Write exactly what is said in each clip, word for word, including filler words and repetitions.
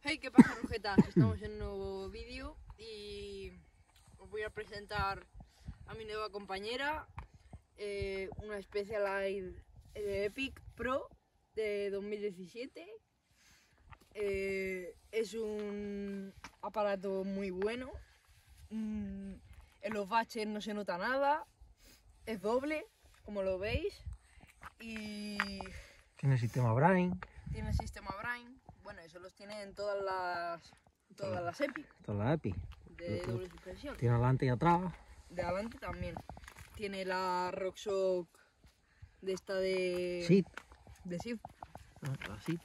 Hey, ¿qué pasa, Rojeta? Estamos en un nuevo vídeo y os voy a presentar a mi nueva compañera, eh, una Specialized eh, Epic Pro de dos mil diecisiete. Eh, es un aparato muy bueno, mm, en los baches no se nota nada, es doble, como lo veis, y tiene sistema Brain. Tiene sistema Brain. Bueno, eso los tiene en todas las todas las Epic. Todas las Epic. De doble suspensión. Tiene adelante y atrás. De adelante también. Tiene la RockShox de esta de... Sit. De Sit. La Sit.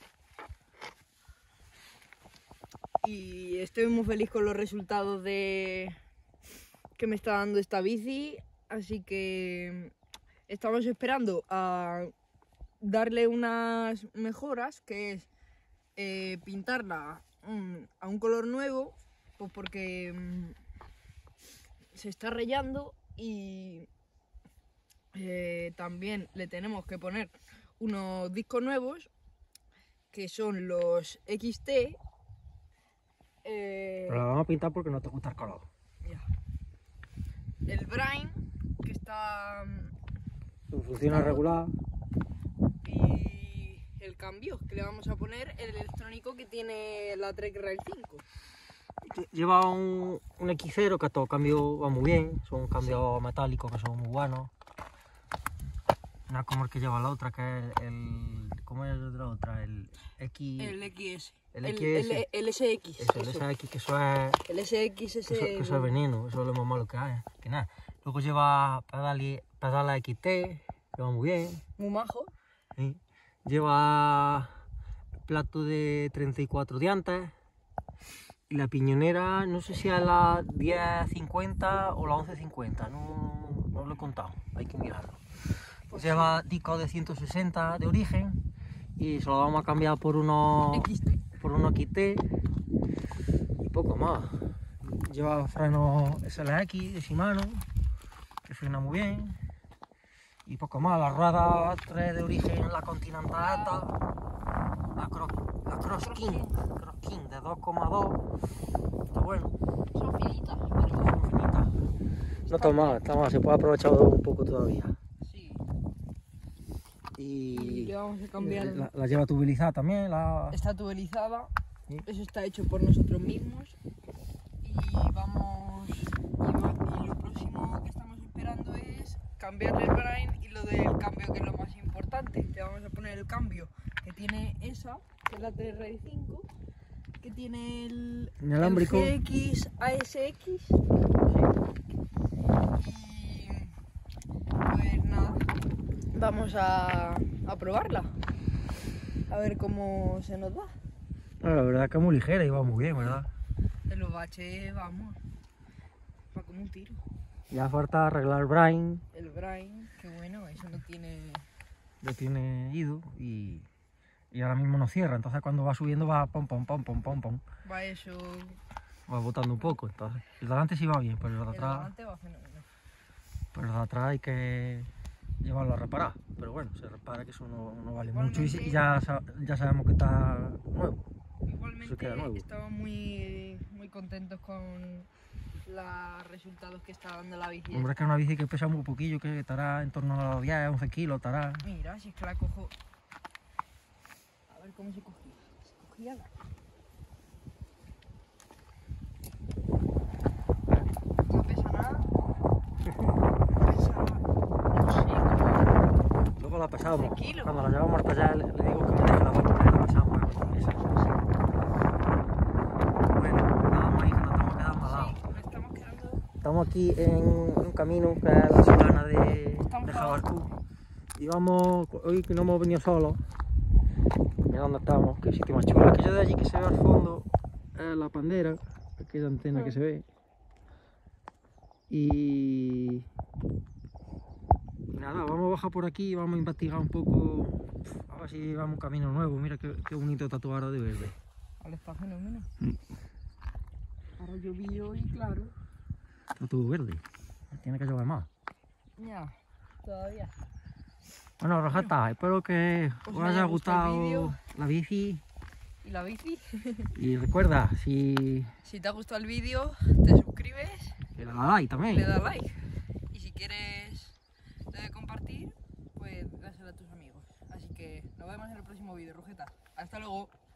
Y estoy muy feliz con los resultados de que me está dando esta bici. Así que estamos esperando a darle unas mejoras, que es eh, pintarla um, a un color nuevo, pues porque um, se está rayando, y eh, también le tenemos que poner unos discos nuevos que son los X T. Eh, Pero la vamos a pintar porque no te gusta el color. Ya. El Brain, que está Funciona regular. Y el cambio que le vamos a poner, el electrónico que tiene la Trek Rail cinco. Lleva un, un X cero que todo cambio va muy bien, son cambios metálicos que son muy buenos. No es como el que lleva la otra, que es el... ¿Cómo es el de la otra? El X... El X S. El El, X S. el, el S X. Eso, el S X, que eso es... El S X, ese... Eso, que eso es veneno, eso es lo más malo que hay. Que nada. Luego lleva pedales, pedales X T, que va muy bien. Muy majo. Sí. Lleva plato de treinta y cuatro diantes. Y la piñonera, no sé si es la diez cincuenta o la once cincuenta, no, no lo he contado, hay que mirarlo. Pues lleva discos de ciento sesenta de origen y se lo vamos a cambiar por unos X T. Por unos X T y poco más. Lleva frenos S L X de Shimano, que frena muy bien. Y poco más, las ruedas tres de origen, la Continental esta, la Cross, la Cross King, Cross King de dos coma dos, está bueno. Son finitas, pero... Son finitas. No está mal, está mal, se puede aprovechar un poco todavía. Sí. Y, Y le vamos a cambiar... La, la lleva tubelizada también. La... Está tubelizada, ¿Sí? Eso está hecho por nosotros mismos. Y vamos... Y, va, y lo próximo que estamos esperando es cambiarle el Brain y lo del cambio, que es lo más importante. Le vamos a poner el cambio que tiene esa, que es la Trek Rail cinco, que tiene el, Inalámbrico. el G X A S X. Y pues nada, vamos a, a probarla, a ver cómo se nos da. No, la verdad es que es muy ligera y va muy bien, ¿verdad? En los baches, vamos, va como un tiro. Ya falta arreglar el Brain. El Brain, que bueno, eso no tiene... Lo tiene ido y, y ahora mismo no cierra, entonces cuando va subiendo va pom pom pom pom pom pom. Va eso... Va botando un poco, entonces. El de adelante sí va bien, pero el de El atrás, delante va fenomenal. pero el de atrás hay que llevarlo a reparar. Pero bueno, se repara, que eso no, no vale mucho y, Igualmente- y ya, sa- ya sabemos que está nuevo. Igualmente queda nuevo. estamos muy, muy contentos con los resultados que está dando la bici. Hombre, es que es una bici que pesa muy poquillo, que estará en torno a los diez, once kilos, estará. Mira, si es que la cojo... A ver cómo se cogía. Se cogía la... No pesa nada. Pesa... No sé, como... Luego la pesamos. once kilos. Cuando la llevamos hasta allá le, le digo que me deje la vacuna y la pesamos. Esa, esa. Bueno, nada más, hija, nos estamos quedando al lado. Sí, nos estamos quedando... Estamos aquí en un camino que es la Solana de, Estamos de solos. Jabarcú. Y vamos, hoy que no hemos venido solos, mira dónde estamos, que sitio más chulo. Aquello de allí que se ve al fondo es la pandera, aquella antena que se ve. Y, y nada, vamos a bajar por aquí y vamos a investigar un poco, a ver si vamos un camino nuevo. Mira qué, qué bonito tatuado de verde. Ahora está fenómeno. Ahora llovió y claro. Está todo verde, tiene que llover más. Ya, todavía. Bueno, Rojeta, espero que Os os haya haya gustado el gustado vídeo. la bici. y la bici. Y recuerda, si Si te ha gustado el vídeo, te suscribes, le das like también. le das like. Y si quieres eh, compartir, pues dáselo a tus amigos. Así que nos vemos en el próximo vídeo, Rujeta. Hasta luego.